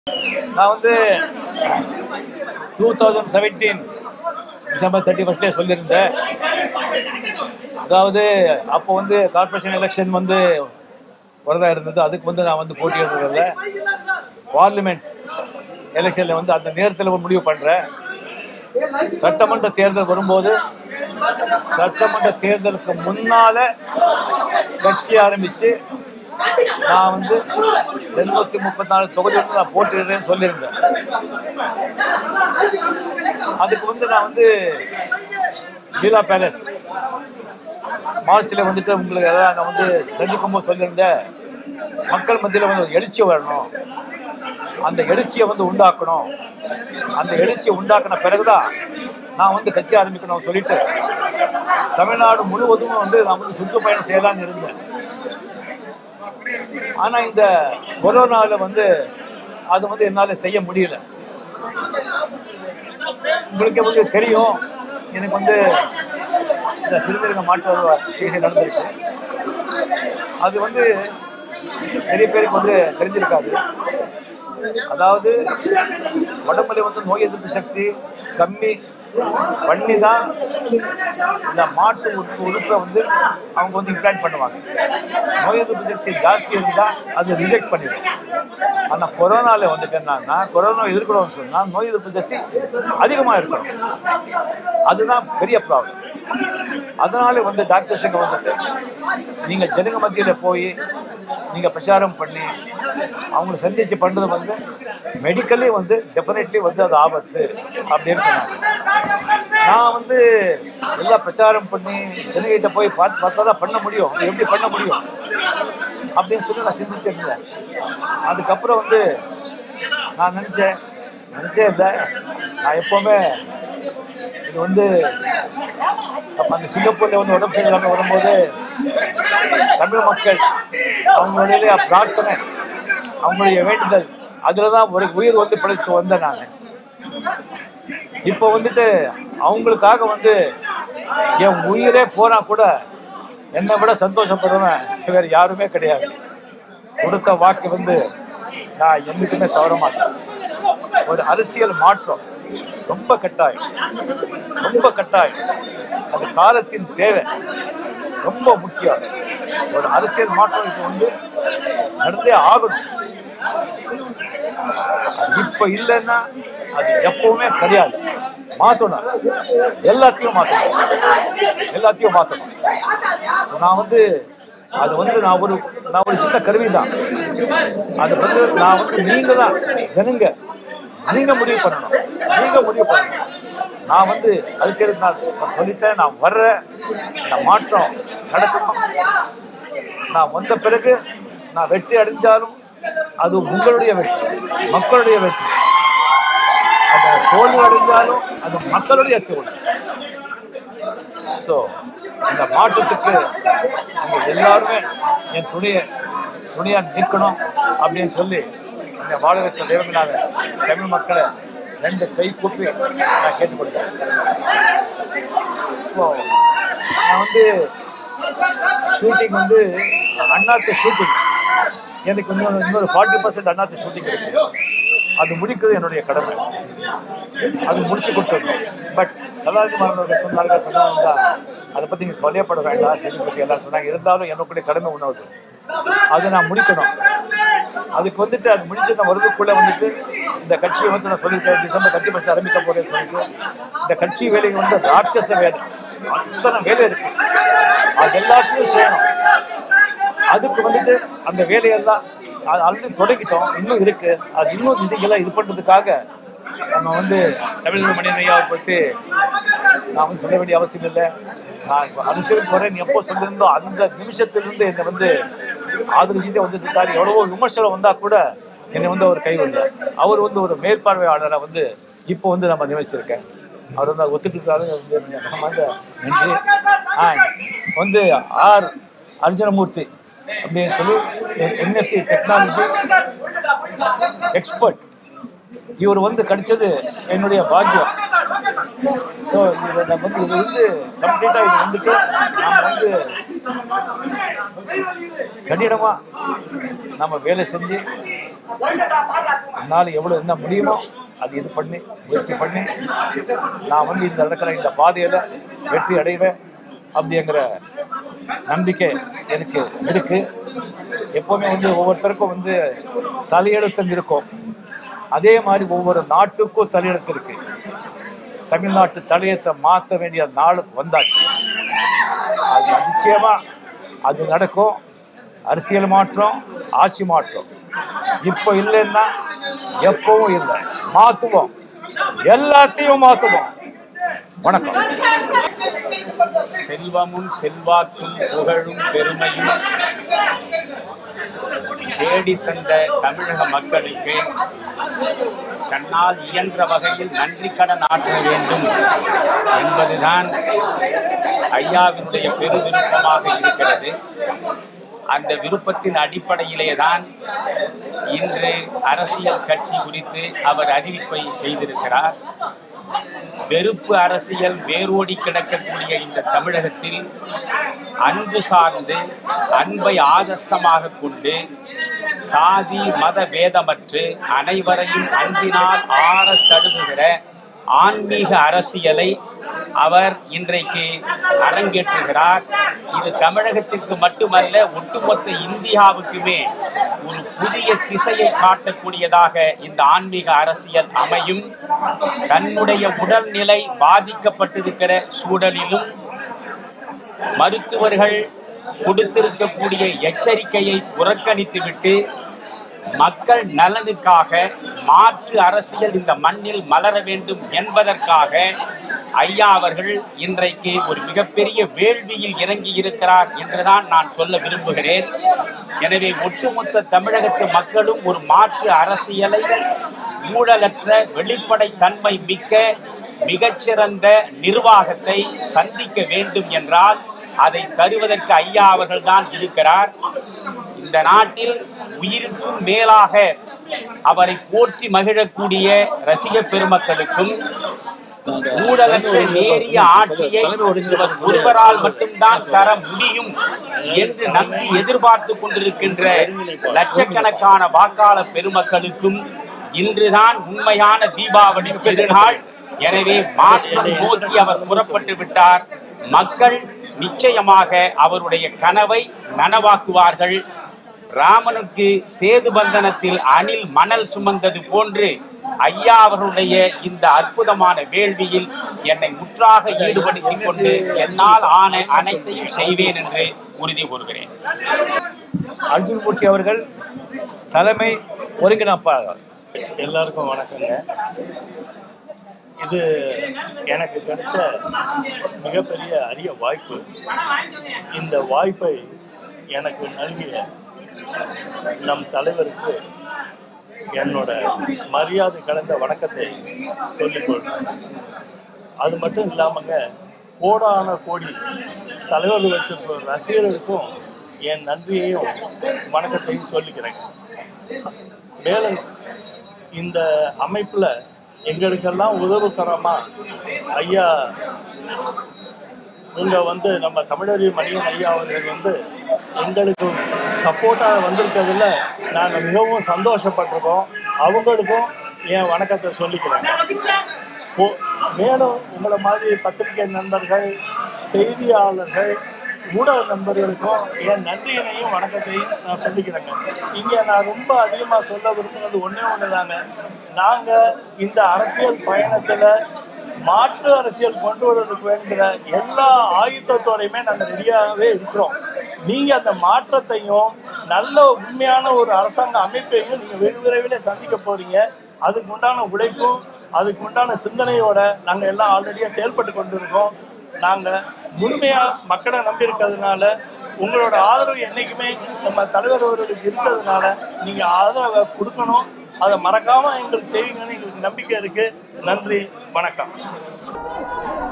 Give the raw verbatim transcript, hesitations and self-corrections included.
நான் வந்து two thousand seventeen December thirty ஃபர்ஸ்ட்லேயே சொல்லியிருந்தேன். அதாவது அப்போ வந்து கார்பரேஷன் எலெக்ஷன் வந்து வரதாக இருந்தது. அதுக்கு வந்து நான் வந்து போட்டியிடுறதில்ல. பார்லிமெண்ட் எலெக்ஷனில் வந்து அந்த நேரத்தில் ஒரு முடிவு பண்ணுறேன். சட்டமன்ற தேர்தல் வரும்போது சட்டமன்ற தேர்தலுக்கு முன்னால கட்சி ஆரம்பித்து நான் வந்து எழுநூத்தி முப்பத்தி நாலு தொகுதிகளுக்கு நான் போட்டிடுறேன்னு சொல்லியிருந்தேன். அதுக்கு வந்து நான் வந்து லீலா பேலஸ் மார்ச்சில் வந்துட்டு உங்களுக்கு எல்லாம் நான் வந்து சந்திக்கும் போது சொல்லியிருந்தேன், மக்கள் மத்தியில் வந்து ஒரு எழுச்சி வரணும், அந்த எழுச்சியை வந்து உண்டாக்கணும், அந்த எழுச்சியை உண்டாக்கின பிறகுதான் நான் வந்து கட்சி ஆரம்பிக்கணும் சொல்லிட்டு தமிழ்நாடு முழுவதும் வந்து நான் வந்து சுற்றுப்பயணம் செய்யலான்னு இருந்தேன். ஆனால் இந்த கொரோனாவில் வந்து அது வந்து என்னால் செய்ய முடியல. உங்களுக்கு வந்து தெரியும், எனக்கு வந்து இந்த சிறுநீரக மாற்று சிகிச்சை நடந்திருக்கு. அது வந்து நிறைய பேருக்கு வந்து தெரிஞ்சிருக்காது. அதாவது உடம்புல வந்து நோய் எதிர்ப்பு சக்தி கம்மி பண்ணி தான் இந்த மாற்று உறுப்பு உறுப்பை வந்து அவங்க வந்து இம்ப்ளான்ட் பண்ணுவாங்க. நோய் எதிர்ப்பு சக்தி ஜாஸ்தி இருந்தால் அது ரிஜெக்ட் பண்ணிடும். ஆனால் கொரோனாவில் வந்துட்டு என்னன்னா, கொரோனா எதிர்க்கணும்னு சொன்னால் நோய் எதிர்ப்பு சக்தி அதிகமாக இருக்கணும். அதுதான் பெரிய ப்ராப்ளம். அதனால வந்து டாக்டர்ஸுங்க வந்துட்டு நீங்கள் ஜனங்க மத்தியில் போய் நீங்கள் பிரச்சாரம் பண்ணி அவங்களை சந்திச்சு பண்ணுறது வந்து மெடிக்கலி வந்து டெஃபினெட்லி வந்து அது ஆபத்து அப்படின்னு சொன்னாங்க. நான் வந்து எல்லா பிரச்சாரம் பண்ணி ஜனங்கிட்ட போய் பார்த்து பார்த்தா தான் பண்ண முடியும், எப்படி பண்ண முடியும் அப்படின்னு சொல்லி நான் சிந்திச்சிருந்தேன். அதுக்கப்புறம் வந்து நான் நினச்சேன் நினச்சே இல்லை நான் எப்போவுமே இது வந்து அப்போ அந்த சிங்கப்பூரில் வந்து உடம்பு சரியில்லாமல் வரும்போது தமிழ் மக்கள் அவங்களுடைய பிரார்த்தனை, அவங்களுடைய வேண்டுதல், அதில் தான் ஒரு உயிர் வந்து பிழைத்து வந்தேன் நான். இப்போ வந்துட்டு அவங்களுக்காக வந்து என் உயிரே போனால் கூட என்னை விட சந்தோஷப்படுவேன் வேறு யாருமே கிடையாது. கொடுத்த வாக்கு வந்து நான் என்றைக்குமே தவற மாட்டேன். ஒரு அரசியல் மாற்றம் ரொம்ப கட்டாயம், ரொம்ப கட்டாயம். அது காலத்தின் தேவை, ரொம்ப முக்கியம். ஒரு அரசியல் மாற்றம் இது வந்து நடந்தே ஆகணும். அது இப்போ இல்லைன்னா அது எப்பவுமே கிடையாது. மாற்றணும், எல்லாத்தையும் மாற்றணும், எல்லாத்தையும் மாற்றணும். நான் வந்து அது வந்து நான் ஒரு நான் ஒரு சின்ன கருவி தான். அது வந்து நான் வந்து நீங்க தான் ஜனங்க, நீங்க முடிவு பண்ணணும், நீங்க முடிவு பண்ணணும். நான் வந்து அரசியலுக்கு நான் சொல்லிட்டேன், நான் வர்றேன், இந்த மாற்றம் நடக்கணும். நான் வந்த பிறகு நான் வெற்றி அடைஞ்சாலும் அது உங்களுடைய வெற்றி, மக்களுடைய வெற்றி. அது தோல்வி அடைஞ்சாலும் அது மக்களுடைய தோல்வி. ஸோ இந்த மாற்றத்துக்கு நீங்கள் எல்லாருமே என் துணியை துணியாக நிற்கணும் அப்படின்னு சொல்லி இந்த வாழ வைத்த தேவங்களாக தமிழ் மக்களை ரெண்டு கை கூப்பி நான் கேட்டுக்கொடுக்கிறேன். இப்போ நான் வந்து ஷூட்டிங் வந்து அண்ணாத்து ஷூட்டிங் எனக்கு இன்னொரு இன்னொரு ஃபார்ட்டி பர்சன்ட் அண்ணாத்து ஷூட்டிங் இருக்கு. அது முடிக்கிறது என்னுடைய கடமை. அது முடிச்சு கொடுத்துருக்கோம். பட் கலாநிதி மறந்தவர்கள் சொன்னார்கள், அதை பற்றி நீங்கள் கவலையப்பட வேண்டாம், செடி பற்றி எல்லாம் சொன்னாங்க. இருந்தாலும் என்னுடைய கடமை உணவு, அதை நான் முடிக்கணும். அதுக்கு வந்துட்டு அது முடிஞ்சு நான் வருவதுக்குள்ளே வந்துட்டு இந்த கட்சியை வந்து நான் சொல்லியிருக்கேன், டிசம்பர் தேர்ட்டி ஃபர்ஸ்ட் ஆரம்பிக்க போகிறேன்னு சொல்லிட்டு. இந்த கட்சி வேலைக்கு வந்து ராட்சச வேலை, அத்தனை வேலை இருக்கு, அது எல்லாத்தையும் செய்யணும். அதுக்கு வந்துட்டு அந்த வேலையெல்லாம் அது ஆல்ரெடி தொடங்கிட்டோம், இன்னும் இருக்கு. அது இன்னும் இதுக்கெல்லாம் இது பண்ணுறதுக்காக நம்ம வந்து தமிழக மணி ஐயாவை பற்றி நான் வந்து சொல்ல வேண்டிய அவசியம் இல்லை. நான் இப்போ அரசியலுக்கு வரேன் எப்போ சொல்லியிருந்தோம் அந்த நிமிஷத்திலிருந்து என்னை வந்து ஆதரிச்சுட்டே வந்துட்டு இருக்காரு. எவ்வளவோ விமர்சனம் வந்தால் கூட என்னை வந்து அவர் கைவிடல. அவர் வந்து ஒரு மேற்பார்வையாளரை வந்து இப்போ வந்து நம்ம நியமிச்சிருக்கேன். அவர் வந்து ஒத்துட்டு இருக்காரு. நம்ம வந்து நன்றி. ஆ வந்து ஆர் அர்ஜுனமூர்த்தி அப்படின்னு சொல்லி என்எஃப்சி டெக்னாலஜி எக்ஸ்பர்ட், இவர் வந்து கிடைச்சது என்னுடைய பாக்கியம். ஸோ இதை வந்து இது வந்து கம்ப்ளீட்டாக இது வந்துட்டு நாம் வந்து கடினமா நம்ம வேலை செஞ்சு என்னால் எவ்வளோ என்ன முடியுமோ அது இது பண்ணி முயற்சி பண்ணி நான் வந்து இந்த நடக்கிற இந்த பாதையில் வெற்றி அடைவேன் அப்படிங்கிற நம்பிக்கை எனக்கு இருக்கு. எப்பவுமே வந்து ஒவ்வொருத்தருக்கும் வந்து தலையெழுத்தம் இருக்கும். அதே மாதிரி ஒவ்வொரு நாட்டுக்கும் தலையெழுத்து இருக்கு. தமிழ்நாட்டு தலையத்தை மாற்ற வேண்டிய நாள் வந்தாச்சு. அது நிச்சயமா அது நடக்கும். அரசியல் மாற்றம், ஆட்சி மாற்றம் இப்போ இல்லைன்னா எப்பவும் இல்லை. மாற்றுவோம், எல்லாத்தையும் மாற்றுவோம். வணக்கம். செல்வமும் செல்வாக்கும் புகழும் பெருமையும் தேடி தந்த தமிழக மக்களுக்கு தன்னால் இயன்ற வகையில் நன்றி கடன் ஆற்ற வேண்டும் என்பதுதான் ஐயாவினுடைய பெருவிருப்பமாக இருக்கிறது. அந்த விருப்பத்தின் அடிப்படையிலேதான் இன்று அரசியல் கட்சி குறித்து அவர் அறிவிப்பை செய்திருக்கிறார். வெறுப்பு அரசியல் வேரோடி கிடக்கக்கூடிய இந்த தமிழகத்தில் அன்பு சார்ந்து அன்பை ஆதர்சமாக கொண்டு சாதி மத பேதமற்று அனைவரையும் அன்பினால் ஆற தழுவுகிற ஆன்மீக அரசியலை அவர் இன்றைக்கு அரங்கேற்றுகிறார். இது தமிழகத்திற்கு மட்டுமல்ல, ஒட்டுமொத்த இந்தியாவுக்குமே ஒரு புதிய திசையை காட்டக்கூடியதாக இந்த ஆன்மீக அரசியல் அமையும். தன்னுடைய உடல்நிலை பாதிக்கப்பட்டிருக்கிற சூழலிலும் மருத்துவர்கள் கொடுத்திருக்கக்கூடிய எச்சரிக்கையை புறக்கணித்துவிட்டு மக்கள் நலனுக்காக மாற்று அரசியல் இந்த மண்ணில் மலர வேண்டும் என்பதற்காக ஐயா அவர்கள் இன்றைக்கு ஒரு மிகப்பெரிய வேள்வியில் இறங்கி இருக்கிறார் என்றுதான் நான் சொல்ல விரும்புகிறேன். எனவே ஒட்டுமொத்த தமிழகத்து மக்களும் ஒரு மாற்று அரசியலை ஊழலற்ற வெளிப்படை தன்மை மிக்க மிகச்சிறந்த நிர்வாகத்தை சந்திக்க வேண்டும் என்றால் அதை தருவதற்கு ஐயா அவர்கள் தான் இருக்கிறார். இந்த நாட்டில் உயிருக்கும் மேலாக அவரை போற்றி மகிழக்கூடிய ரசிக பெருமக்களுக்கும் ஊழலற்ற நேரிய ஆட்சியை ஒருவரால் மட்டும்தான் தர முடியும் என்று நம்பி எதிர்பார்த்து கொண்டிருக்கின்ற லட்சக்கணக்கான வாக்காளர் பெருமக்களுக்கும் இன்றுதான் உண்மையான தீபாவளி பெருநாள். எனவே மாற்றம் நோக்கி அவர் புறப்பட்டு விட்டார். மக்கள் நிச்சயமாக அவருடைய கனவை நனவாக்குவார்கள். ராமனுக்கு சேது பந்தனத்தில் அணில் மணல் சுமந்தது போன்று ஐயா அவர்களுடைய இந்த அற்புதமான வேள்வியில் என்னை முற்றாக ஈடுபடுத்திக் கொண்டு என்னால் ஆன அனைத்தையும் செய்வேன் என்று உறுதி கூறுகிறேன். அர்ஜுன் மூர்த்தி அவர்கள் தலைமை ஒருங்கிணைப்பாளர். எல்லாருக்கும் வணக்கங்க. இது எனக்கு கிடைச்ச மிகப்பெரிய அரிய வாய்ப்பு. இந்த வாய்ப்பை எனக்கு நல்கிய நம் தலைவருக்கு என்னோட மரியாதை கலந்த வணக்கத்தை சொல்லிக்கொள்கிறேன். அது மட்டும் இல்லாமங்க, கோடான கோடி தலைவர்கள் வச்சிருக்கிற ரசிகர்களுக்கும் என் நன்றியையும் வணக்கத்தையும் சொல்லிக்கிறேங்க. மேலும் இந்த அமைப்பில் எங்களுக்கெல்லாம் உதவுக்கரமா ஐயா இவங்க வந்து நம்ம தமிழறிவு மணியன் ஐயா அவர்கள் வந்து எங்களுக்கு சப்போர்ட்டாக வந்திருக்கிறதுல நாங்கள் மிகவும் சந்தோஷப்பட்டிருக்கோம். அவங்களுக்கும் என் வணக்கத்தை சொல்லிக்கிறேன். மேலும் உங்களை மாதிரி பத்திரிகை நண்பர்கள், செய்தியாளர்கள், ஊடக நண்பர்களுக்கும் என் நன்றியினையும் வணக்கத்தையும் நான் சொல்லிக்கிறேங்க. இங்கே நான் ரொம்ப அதிகமாக சொல்ல விரும்புகிறது ஒன்றே ஒன்று தாங்க. நாங்கள் இந்த அரசியல் பயணத்தில் மாற்று அரசியல் கொண்டு வருவதற்கு வேண்டிய எல்லா ஆயுதத்தோடையுமே நாங்கள் ரெடியாகவே இருக்கிறோம். நீங்கள் அந்த மாற்றத்தையும் நல்ல உண்மையான ஒரு அரசாங்க அமைப்பையும் நீங்கள் வெகு விரைவில் சந்திக்க போகிறீங்க. அதுக்கு உண்டான உழைப்பும் அதுக்கு உண்டான சிந்தனையோட நாங்கள் எல்லாம் ஆல்ரெடியாக செயல்பட்டு கொண்டு இருக்கோம். நாங்கள் முழுமையாக மக்களை நம்பியிருக்கிறதுனால உங்களோட ஆதரவு என்றைக்குமே நம்ம தலைவர் அவர்களுக்கு இருக்கிறதுனால நீங்கள் ஆதரவை கொடுக்கணும். அதை மறக்காமல் எங்களுக்கு செய்வீங்கன்னு எங்களுக்கு நம்பிக்கை இருக்குது. நன்றி, வணக்கம்.